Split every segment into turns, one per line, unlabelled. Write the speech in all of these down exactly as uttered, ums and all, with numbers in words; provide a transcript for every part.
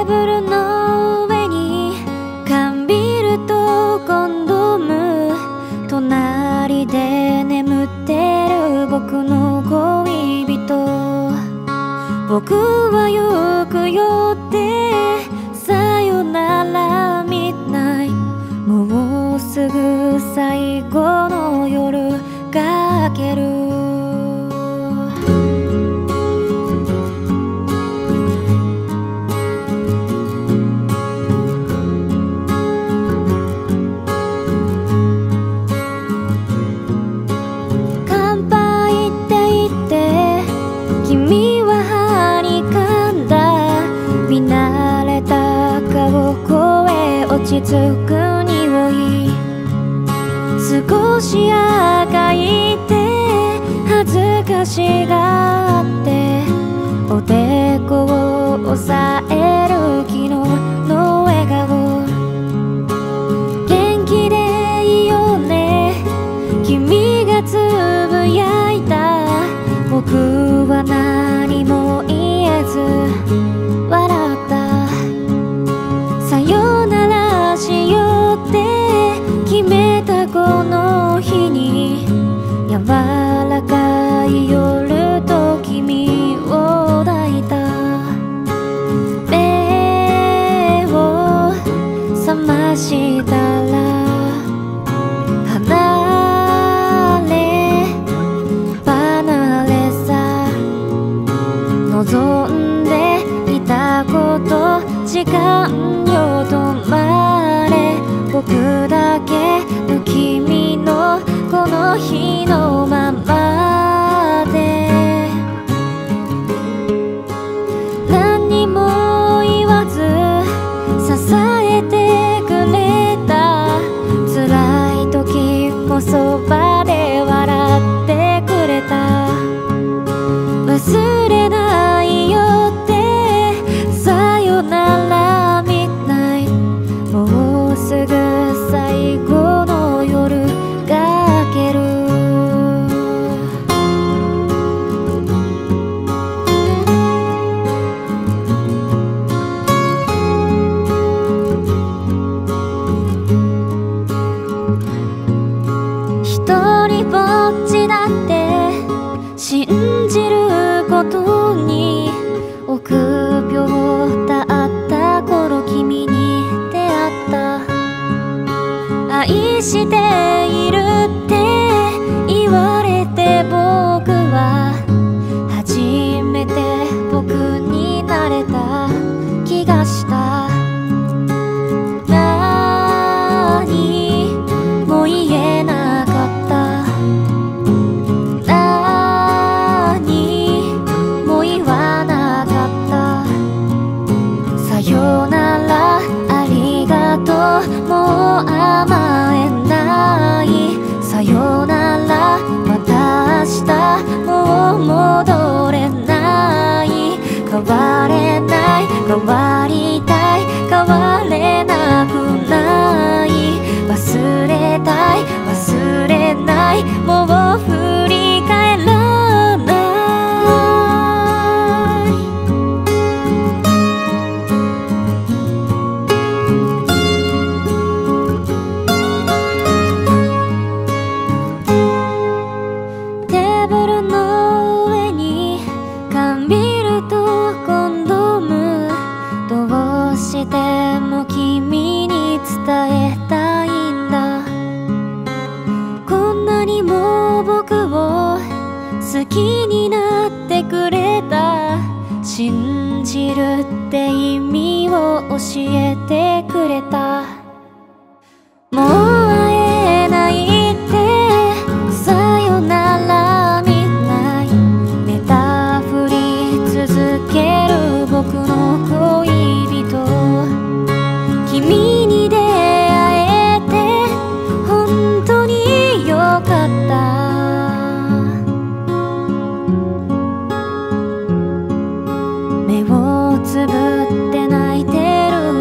ーブルの上に缶ビールとコンドーム、隣で眠ってる僕の恋人。僕はよく酔ってさよならミッドナイト、もうすぐ最後の夜が明ける。乾杯って言って君ははにかんだ。見慣れた顔声落ち着く匂い、少しあがいて恥ずかしがっておでこを押さえる昨日の笑顔。元気でいいよね君がつぶやいた。僕は何も言えず笑った。さよならしようって決めたこの日に、柔らかい夜と君を抱いた。目を覚ましたら離れ離れさ、望んでいたこと時間よ止まれ。僕だけの君のこの日のままで、何にも言わず支えてくれた。辛い時もそばで笑ってくれた。忘れないよってさよならミッドナイト、もうすぐ最後の夜が明ける。一人ぼっちだって信じることに、臆病だった頃君に出会った。愛しているって言われて僕は初めて僕になれた気がした。何も言えなかった。何も言わなかった。さよならありがとう、もう甘えない。さよならまた明日もう戻れない。変われない、変わりたい、変われなくない。忘れたい、忘れない、もう振り返らない。テーブルの上に缶ビールとコンドーム、どうしても君に伝えたいんだ。こんなにも僕を好きになってくれた。信じるって意味を教えてくれた。もう会えないってさよならミッドナイト、寝たふり続ける僕の恋人。君に出会えて本当によかった。目をつぶって泣いてる、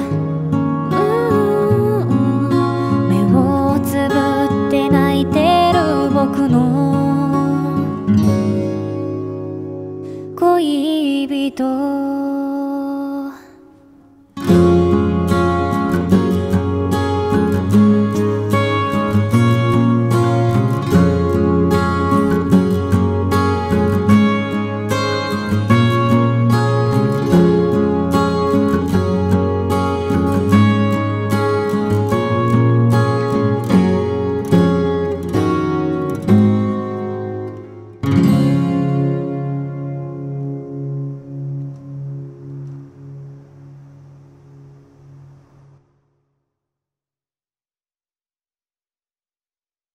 目をつぶって泣いてる僕の恋人。